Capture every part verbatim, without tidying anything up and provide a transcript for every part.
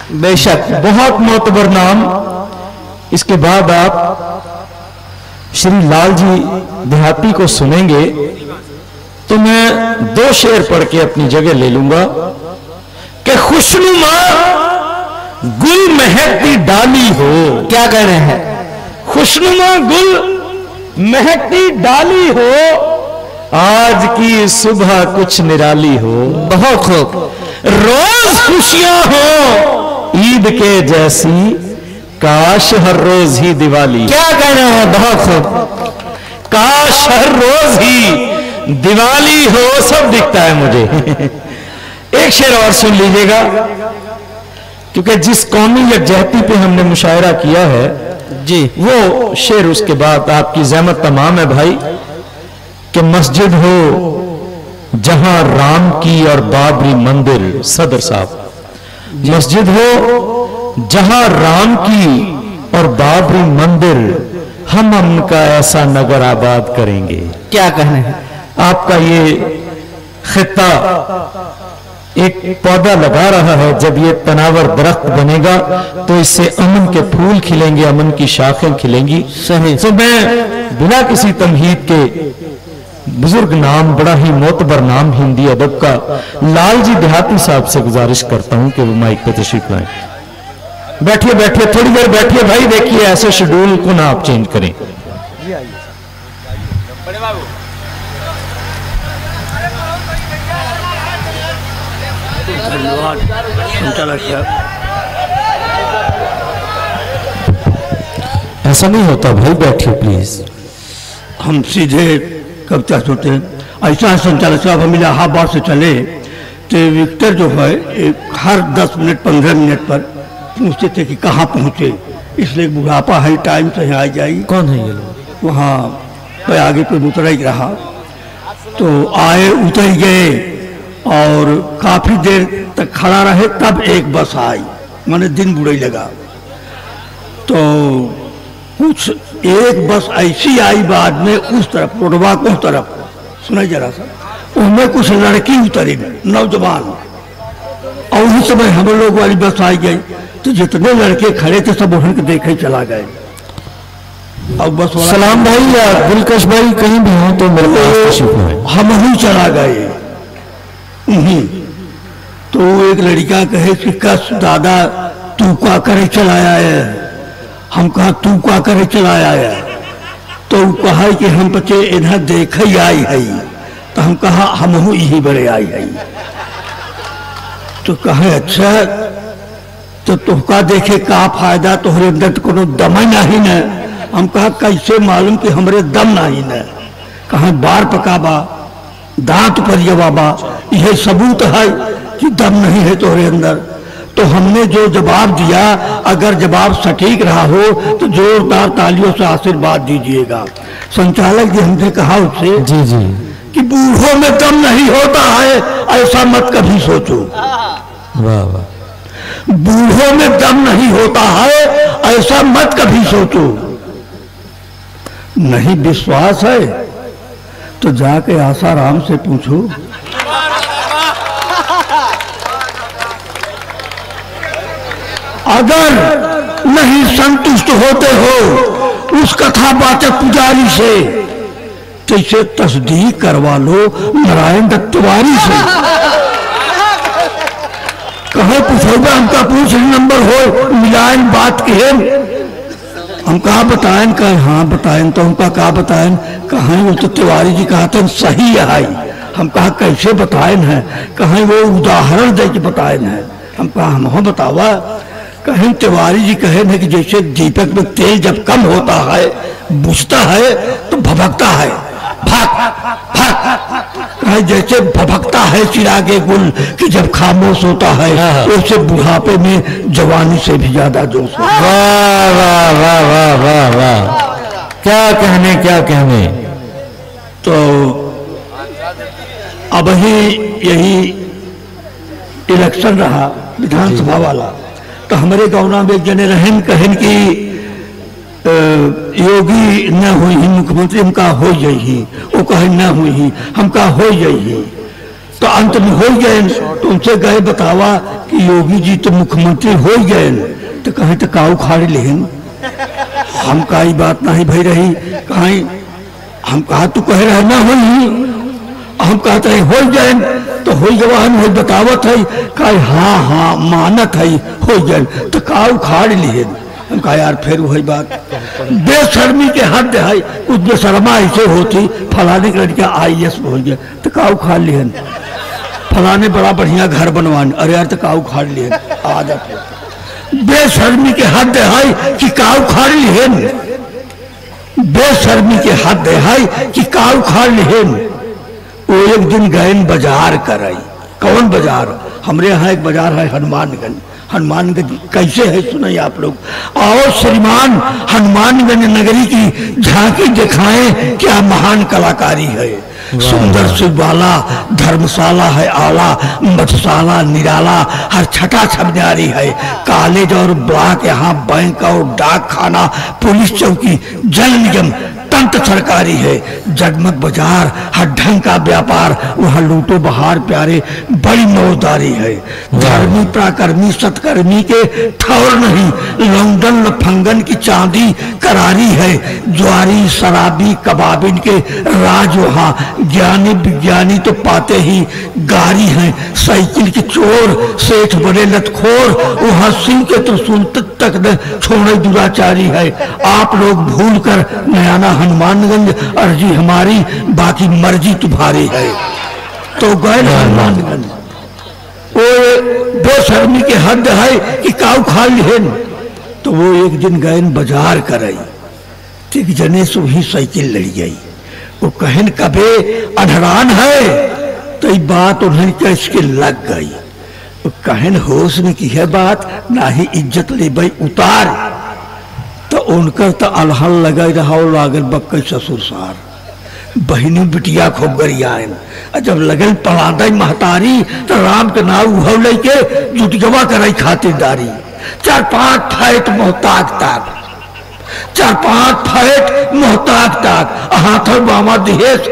बेशक बहुत मोतबर नाम। इसके बाद आप श्री लाल जी देहाती को सुनेंगे तो मैं दो शेर पढ़ के अपनी जगह ले लूंगा कि खुशनुमा गुल महकती डाली हो। क्या कह रहे हैं? खुशनुमा गुल महकती डाली हो, आज की सुबह कुछ निराली हो। बहुत खूब। रोज खुशियां हो ईद के जैसी, काश हर रोज ही दिवाली। क्या कह रहे हैं? बहुत खूब। काश हर रोज ही दिवाली हो, सब दिखता है मुझे। एक शेर और सुन लीजिएगा, क्योंकि जिस कौमी यकजहती पे हमने मुशायरा किया है जी, वो शेर उसके बाद आपकी ज़हमत तमाम है भाई कि मस्जिद हो जहां राम की और बाबरी मंदिर। सदर साहब, मस्जिद हो जहां राम की और बाबरी मंदिर, हम उनका ऐसा नगर आबाद करेंगे। क्या कहने हैं? आपका ये खिता एक पौधा लगा रहा है, जब ये तनावर दरख्त बनेगा तो इससे अमन के फूल खिलेंगे, अमन की शाखें खिलेंगी। सही। तो मैं बिना किसी तमहीद के बुजुर्ग नाम, बड़ा ही मोतबर नाम हिंदी अदब का, लाल जी देहाती साहब से गुजारिश करता हूं कि वो माइक पे तशरीफ लाएं। बैठिए बैठिए, थोड़ी देर बैठिए भाई। देखिए ऐसे शेड्यूल को ना आप चेंज करें। ऐसा नहीं होता भाई, बैठिए प्लीज। हम सीधे कविता सुनते हैं। ऐसा संचालक साहब हम इलाहाबाद से चले तो विक्टर जो है एक हर दस मिनट पंद्रह मिनट पर पूछते थे कि कहाँ पहुँचे, इसलिए बुढ़ापा है, टाइम से यहाँ आ जाइए। कौन है ये लोग? वहाँ पे आगे पे उतर ही रहा तो आए, उतर गए और काफ़ी देर तक खड़ा रहे, तब एक बस आई। मैंने दिन बुरा ही लगा तो कुछ एक बस ऐसी आई बाद में उस तरफ, रोडवा को उस तरफ, सुना जरा सा, उनमें कुछ लड़की उतरी नौजवान, और उसी समय हम लोग वाली बस आई गई तो जितने लड़के खड़े थे सब उन्हें देखे ही चला गए। और बस सलाम भाई या दिलकश भाई कहीं भी हो तो मेरे पास हम ही चला गए। तो एक लड़का कहे कि कस दादा तू क्या करे चलाया है? हम कहा तू क्या करे चलाया है? तो कहा कि हम बच्चे इन्हें देख ही आई है। तो हम कहा हम हूँ यही बड़े आई है। तो कहे अच्छा तो तुहका देखे का फायदा, तोहरे अंदर तो कोनो दम नहीं न। हम कहा कैसे मालूम कि हमरे दम नहीं न? कहा बार पकाबा, दांत पर जवाबा, यह सबूत है कि दम नहीं है तोहरे अंदर। तो हमने जो जवाब दिया, अगर जवाब सटीक रहा हो तो जोरदार तालियों से आशीर्वाद दीजिएगा। संचालक जी हमसे कहा उससे जी जी कि बूढ़ों में दम नहीं होता है, ऐसा मत कभी सोचो। वाह वाह। बूढ़ों में दम नहीं होता है, ऐसा मत कभी सोचो। नहीं विश्वास है तो जाके आसाराम से पूछो। अगर नहीं संतुष्ट होते हो उस कथा वाचक पुजारी से तो इसे तस्दीक करवा लो नारायण दत्त तिवारी से। कहे पूछोगा हमका पूछ नंबर हो मिलायन बात के हम कहा बताएं, कहे हाँ बताएं। तो हमका कहा बताएं, कहा वो तो तिवारी जी कहते सही है। हम कहा कैसे बताएं है? कहे वो उदाहरण दे के बताएं है। हम कहा हम हो बतावा। कहें तिवारी जी कहे कि जैसे दीपक में तेल जब कम होता है बुझता है तो भभकता है, भक भक। कहे जैसे भभकता है चिरागे गुल कि जब खामोश होता है उससे बुढ़ापे में जवानी से भी ज्यादा जोश होता है। वाह वाह वाह वाह वाह वाह, क्या कहने क्या कहने। तो अब ही यही इलेक्शन रहा विधानसभा वाला, तो हमारे गाँव में एक जने रहन कहन की योगी न हुई ही मुख्यमंत्री, हमका हो यही। वो कहे न हुई ही, हमका हो यही। तो अंत में हो गए। तो उनसे गए बतावा कि योगी जी तो मुख्यमंत्री हो गए, तो कहे तो काऊ खाड़ी लेन हम का बात नहीं भई रही, कहीं हम कहा तू कह रहे ना हो, हम कहते हैं हो गए, तो हो जवान हो बतावत है, कहे हाँ हाँ मानत है हो गए, तो काऊ खाड़ लिए। हम कहा यार फिर वही बात, बेशर्मी के हद है, कुछ बेशर्मा ऐसे होती, फलाने के लड़का आई एस हो गया तो काऊ खाड़ लिए, फलाने बड़ा बढ़िया घर बनवाने, अरे यार तो काऊ खाड़ लिए आ जाते। बेशर्मी के हद है कि काऊ खाड़ लिए, बेशर्मी के हद है कि काऊ खाड़ लिए। वो एक दिन गए बाजार कराई, कौन बाजार, हमरे यहाँ एक बाजार है हनुमानगंज। हनुमानगंज कैसे है सुनाइए आप लोग, और श्रीमान हनुमानगंज नगरी की झांकी दिखाएं, क्या महान कलाकारी है। सुंदर सुबाला धर्मशाला है आला, मधुशाला निराला, हर छठा छबनारी है। कॉलेज और ब्लॉक, यहाँ बैंक और डाक खाना, पुलिस चौकी, जल निगम, तंत्र सरकारी है। जगमग बाजार, हर ढंग का व्यापार, वहाँ लूटो बहार प्यारे, बड़ी मौजदारी है। धर्मी प्राकर्मी सतकर्मी के ठौर नहीं, लौंडन लफंगन की चांदी करारी है। ज्वारी शराबी कबाबिन के राज वहाँ, ज्ञानी विज्ञानी तो पाते ही गारी हैं। साइकिल के चोर सेठ बड़े लतखोर, वहाँ सिंह के त्रिशूल तक न छोड़े दुराचारी है। आप लोग भूल कर नयाना हनुमानगंज, अर्जी हमारी बाकी मर्जी तुम्हारी है। तो गए हनुमानगंज, वो बेशर्मी के हद है कि काऊ खा लिहन। तो वो एक दिन गए बाजार कराई, ठीक जने से वही साइकिल लड़ गई। वो कहन कबे अधरान है, तो ये बात उन्हें कैसे लग गई। वो कहन होश में की है बात, ना ही इज्जत ले भाई उतार। तो उनकर तो अलहल लगा रहा, लागल बक्के ससुर सार, बहनी बिटिया खूब गरियान। जब लगन पढ़ाई महतारी, तो राम के नाव उहव लेके जुटगवा कराई खातिरदारी। चार पांच फाइट मोहताज ताक, चार पांच फाइट मोहताज ताक, हाथों बामा दिहेश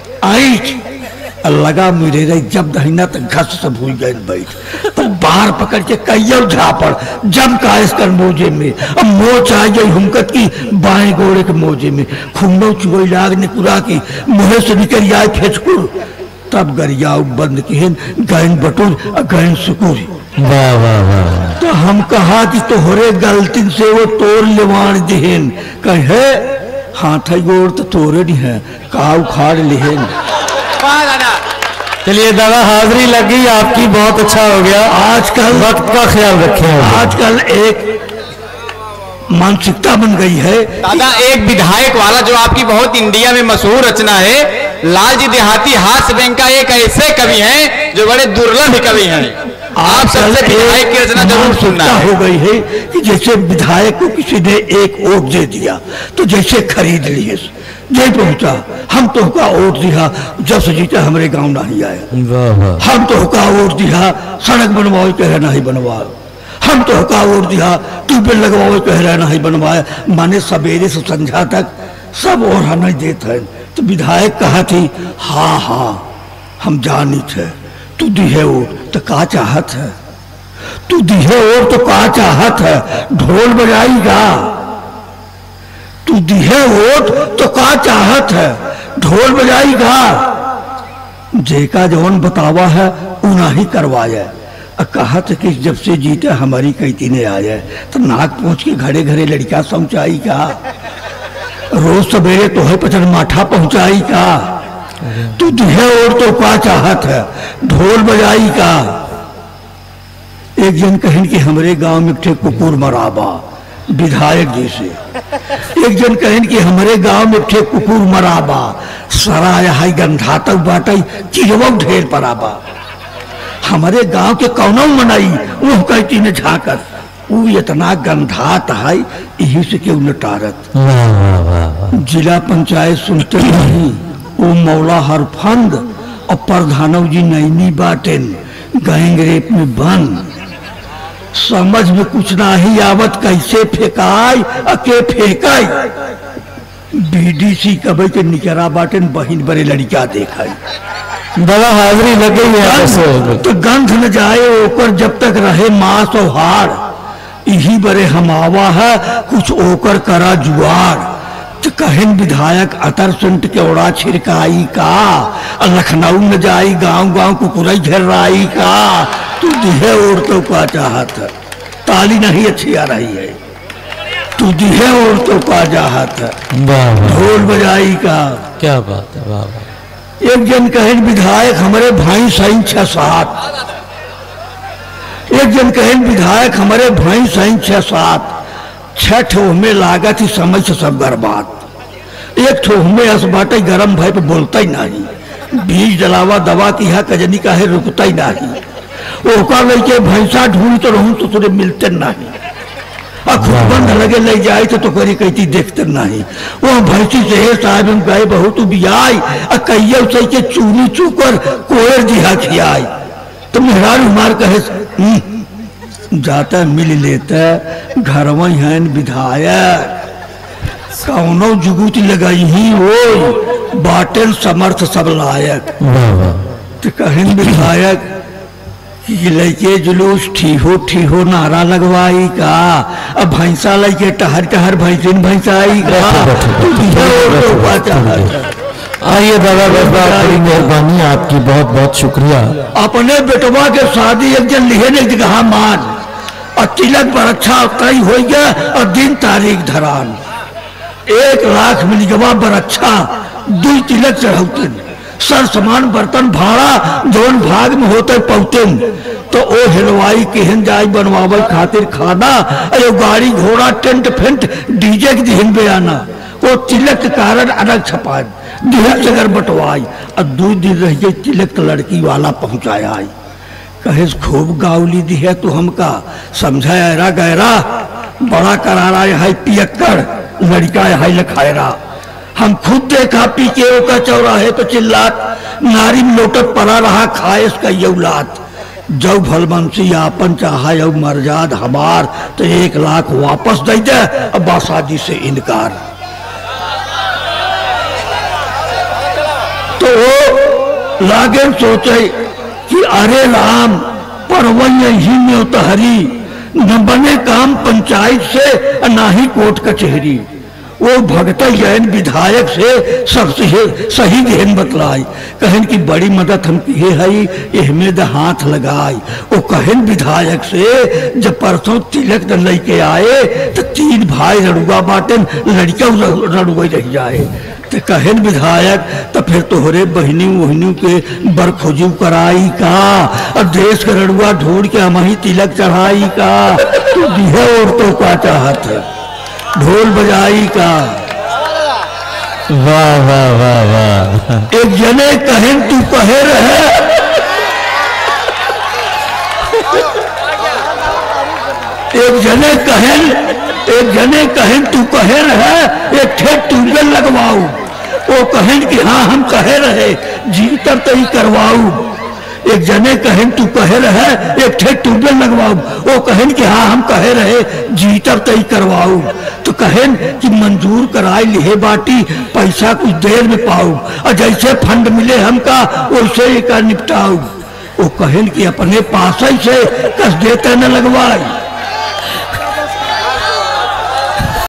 आई लगा मेरे रही। जब दहिना तो घस सब हुई गए बैठ, तो बाहर पकड़ के कईयों झापड़ जम का इसकर मोजे में। अब मोच आ गई हुमकत की बाएं गोड़े के मोजे में, खुम्बो चुगई लाग ने कुरा की मुहे से निकल आए फेचकुर। तब गरियाऊ बंद किहन गैन बटुर गैन सुकुर। वाह वाह वाह। तो हम कहा कि तोहरे गलती से वो तोड़ लेवान दिहन, कहे हाथ गोड़ तो तोड़े नहीं है, काऊ खाड़ लिहन। चलिए दादा हाजिरी लगी आपकी, बहुत अच्छा हो गया। आजकल वक्त का ख्याल रखें। आजकल एक मानसिकता बन गई है दादा, एक विधायक वाला जो आपकी बहुत इंडिया में मशहूर रचना है, लालजी देहाती हास्य बैंक का एक ऐसे कवि हैं जो बड़े दुर्लभ कवि हैं। आप सबसे विधायक की रचना जरूर सुनना है। हो गई है कि जैसे विधायक को किसी ने एक वोट दे दिया तो जैसे खरीद लिए, जय पहुंचा हम तो का वोट दिया, जब से जीता हमारे गांव नहीं आया। हम तो का वोट दिया, सड़क बनवाओ कह रहे नहीं बनवाओ। हम तो का वोट दिया, ट्यूबवेल लगवाओ कह रहे नहीं बनवाया। माने सवेरे से संध्या तक सब और नहीं देते हैं। तो विधायक कहा थी हाँ हाँ हम जानी थे, तू दिहे वोट तो का चाहत है, तू दिहे वोट तो का चाहत है, ढोल बजाएगा। तू दिहे वोट तो का चाहत है, ढोल बजाएगा। जेका जौन बतावा है उना ही करवाया। कहत कि जब से जीते हमारी कहती ने आ जाए, तो नाक पहुंच के घरे घरे लड़का समझाई का, रोज सवेरे तो है पचन माठा पहुंचाई का। तू दिहे और तो क्या चाहत है, ढोल बजाई का। एक जन कहन कि हमारे गांव में एक कुकुर मराबा विधायक जी से, एक जन कहन कि हमारे गांव में एक कुकुर मराबा, सराय हाई गंधातक बाटई चिरवा ढेर पराबा। हमारे गांव के कौनों मनाई वो कहती ने झाकर, वो इतना गंधात है यही से क्यों नटारत। जिला पंचायत सुनते नहीं, वो मौला हर फंद और प्रधानव जी नैनी बाटेन गैंग रेप में बंद। समझ में कुछ ना ही आवत, कैसे फेंकाई अके फेंकाई। बीडीसी कबे के निकरा बाटेन बहिन बड़े लड़का देखाई। बाबा हाजिरी लग गई है ऐसे। तो गंध न जाए ओकर जब तक रहे मांस और हाड़, यही बड़े हमावा है कुछ ओकर करा जुआर। तो कहन विधायक अतर सुंट के ओड़ा छिड़काई का, लखनऊ न जाई गांव गांव कुकुरई झर्राई का। तू दिहे औरतों का चाहत, ताली नहीं अच्छी आ रही है, तू दिहे औरतों का चाहत, ढोल बजाई का। क्या बात है बाबा। एक जन कहन विधायक हमारे भाई सही छह सात, एक जन कहन विधायक हमारे भाई सही छह सात। छह ठो में लागत ही समझ से सब बर्बाद, एक ठो में अस बाटे गरम भाई पे बोलता ही नहीं, बीज डलावा दवा की है कजनी का है रुकता ही नहीं। ओका लेके भैंसा ढूंढ तो रहूं तो तुझे मिलते नहीं, और खुद बंद लगे ले जाए तो, तो करी कहती देखते नहीं। वो भैंसी से साहब हम गए बहुत बियाई, और कहिए उसे के चूनी चूकर कोयर जिहा खियाई। तो मेहरारू मार कहे जाता मिल लेता घर में है विधायक, कौनो जुगुती लगाई ही वो बाटन समर्थ सब लायक। तो कहन विधायक लैके जुलूस ठीहो ठीहो नारा लगवाई का, अब भैंसा लैके टहर टहर भैंसिन भैंसाई का। आइए दादा बाबा बड़ी मेहरबानी आपकी, बहुत बहुत शुक्रिया। अपने बेटवा के शादी एक जन लिहे ने कहा मान, और तिलक पर अच्छा तय हो गया और दिन तारीख धरान। एक लाख मिलगवा बर अच्छा दू तिलक चढ़ौतन, सर समान बर्तन भाड़ा जौन भाग में होते पौतेन। तो ओ हलवाई केहन जाय बनवावे खातिर खाना, अयो गाड़ी घोड़ा टेंट फेंट डीजे के दिहन बयाना। वो तिलक के कारण अलग छपाए दिहन जगर बटवाई, और दो दिन रह गए तिलक लड़की वाला पहुंचाया आई। कहे खूब गावली दी है तो हमका समझा ऐरा गहरा, बड़ा करारा है पियक्कर लड़का है लखायरा। हम खुद देखा पी के ओका चौराहे तो चिल्लात, नारी में लोटत पड़ा रहा खाए इसका यौलात। जब भलमंसी आपन चाहा यौ मर्जाद हमार, तो एक लाख वापस दे दे अब बासादी से इनकार। तो वो लागे सोचे कि अरे राम परवन ही में उतहरी, न बने काम पंचायत से ना ही कोर्ट कचहरी। वो भगत जैन विधायक से सबसे सही गहन बतलाई, कहन की बड़ी मदद हम किए हई एहमें द हाथ लगाई। वो कहन विधायक से जब परसों तिलक न लेके आए तो तीन भाई रड़ुआ बाटन लड़का रड़ुआ रह जाए। तो कहन विधायक तो फिर तोहरे बहनी वहनी के बरखोजू कराई का, और देश का रड़ुआ ढूंढ के हम ही तिलक चढ़ाई का। तो दिहे औरतों का चाहत ढोल बजाई का। वाह वाह वाह वाह। एक जने कहन तू कहे रहे, एक जने कहन एक जने कहन तू कहे रहे एक ठेठ ट्यूबवेल लगवाऊ। वो कहन कि हाँ हम कहे रहे जी तब तई करवाऊ। एक जने कहन तू कहे रहे एक ठेठ ट्यूबवेल लगवाऊ। वो कहन कि हाँ हम कहे रहे जी तब तई करवाऊ। तो कहन कि मंजूर कराई लिहे बाटी पैसा कुछ देर में पाऊ, और जैसे फंड मिले हमका वैसे ही का निपटाऊ। वो कहन कि अपने पास ही से कस देते न लगवाई।